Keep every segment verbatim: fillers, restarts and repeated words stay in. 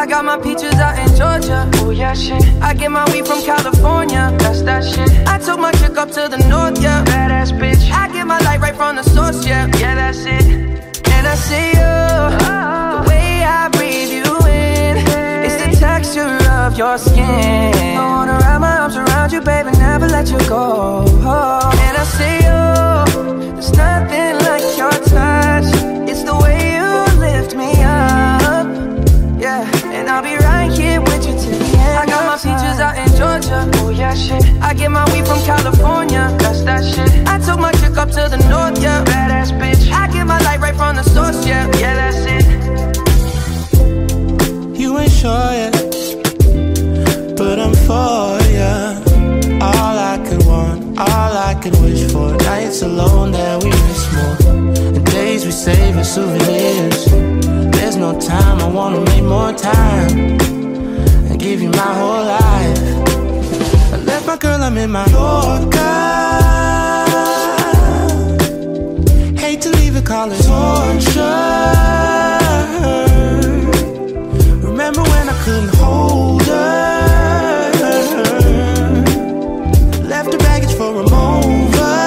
I got my peaches out in Georgia. Oh yeah, shit. I get my weed from California. That's that shit. I took my chick up to the north, yeah. Badass bitch. I get my light right from the source, yeah. Yeah, that's it. And I see you, oh. The way I breathe you in, it's the texture of your skin. I wanna wrap my arms around you, baby, never let you go. Oh. And I see you, there's nothing like your touch. It's the way you lift me up, yeah. And I'll be right here with you till the end. I got my peaches out in Georgia. Oh yeah, shit. I get my weed from California. That's that shit. I took my chick up to the north, yeah. Badass bitch. I get my light right from the source, yeah. Yeah, that's it. You ain't sure yet, but I'm for ya. All I could want, all I could wish for. Nights alone that we miss more, and days we save as souvenirs. There's no time, I wanna make more time and give you my whole life. I left my girl, I'm in my Yorker. Hate to leave it, call it torture. Remember when I couldn't hold her? Left her baggage for a mover.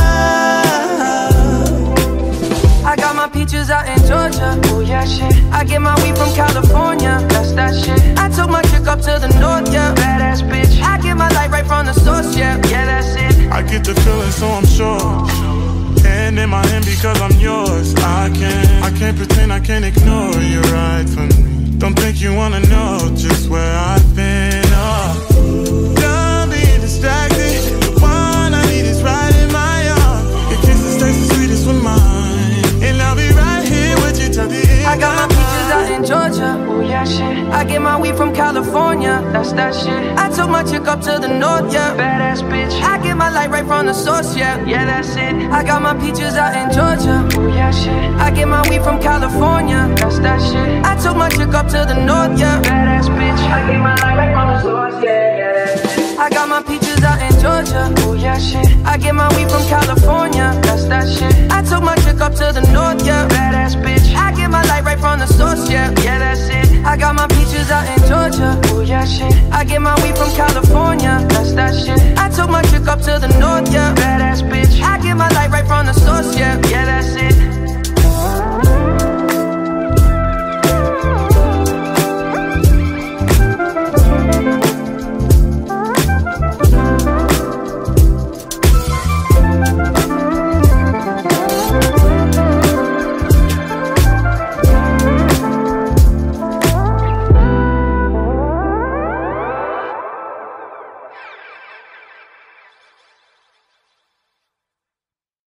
I got my peaches out in Georgia. Oh yeah, shit. I get my weed from California. That's that shit. I took my chick up to the north, yeah. Badass bitch. I get my light right from the source, yeah. Yeah, that's it. I get the feeling, so I'm sure. Hand in my hand because I'm yours. I can't, I can't pretend, I can't ignore you right from me. Don't think you wanna know just where I've been. Oh, done being distracted. The one I need is right in my arms. Your kisses taste the sweetest with mine, and I'll be right here with you till the end. I got my peaches out in Georgia. Oh yeah, shit. I get my weed from California. That's that shit. I took my chick up to the north, yeah. Badass bitch. I get my light right from the source, yeah. Yeah, that's it. I got my peaches out in Georgia. Oh yeah, shit. I get my weed from California. That's that shit. I took my chick up to the north, yeah. Badass bitch. I get my light right from the source, yeah. Yeah, that's it. I got my peaches out in Georgia. Oh yeah, shit. I get my weed from California. That's that shit. I took my chick up to the north, yeah. Badass bitch. I get my light right from the source, yeah. Yeah, that's it. I got my peaches out in Georgia. Oh yeah, shit. I get my weed from California. That's that shit. I took my chick up to the north, yeah. Badass